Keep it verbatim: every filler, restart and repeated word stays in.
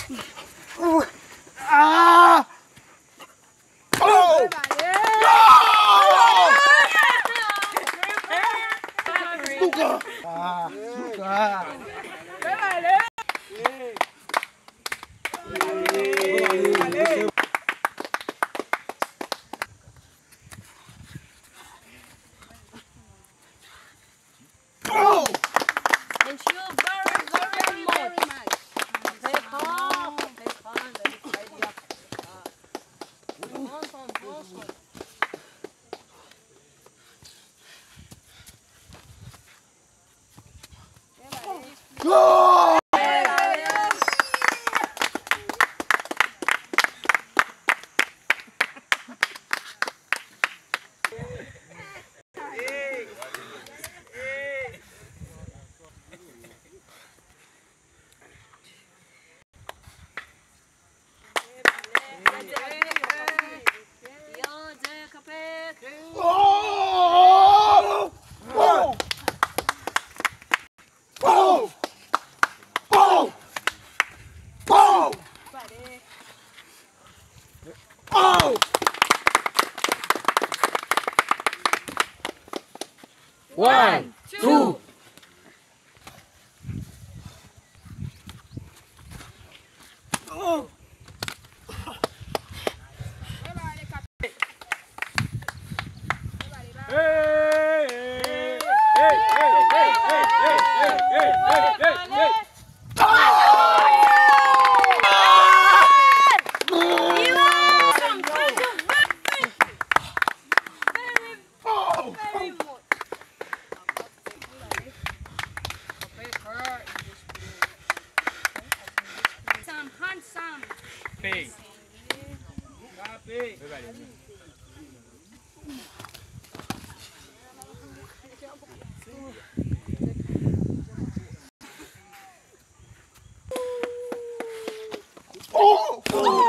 Ah! Oh! Suka! Ah, suka! Oh! And she was very, very much. Stay calm, stay calm, let me tidy up. Come on, come on, come on. Oh! Oh! Oh! Oh! Oh! Oh! Oh! One, two. Oh! Handsome. Happy. Happy. Oh!